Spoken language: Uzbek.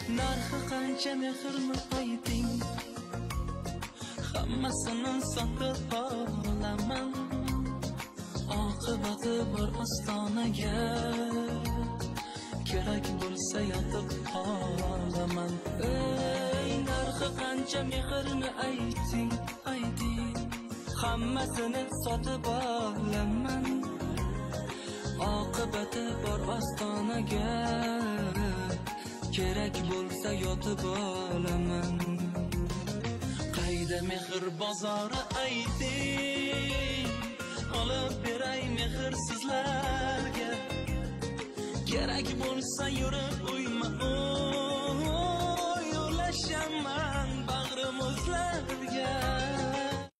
narxi qancha mehrni ayting, hammasini sotib olaman. Oqibati bor ostonaga, kerak bo'lsa yotib qolaman. Ey, narxi qancha mehrni ayting, hammasini sotib olaman. Oqibati bor ostonaga, kerak bo'lsa yotib olaman. Qayda mehr bozori ayting, olib beray mehr sizlarga. Kerak bo'lsa yurib uyma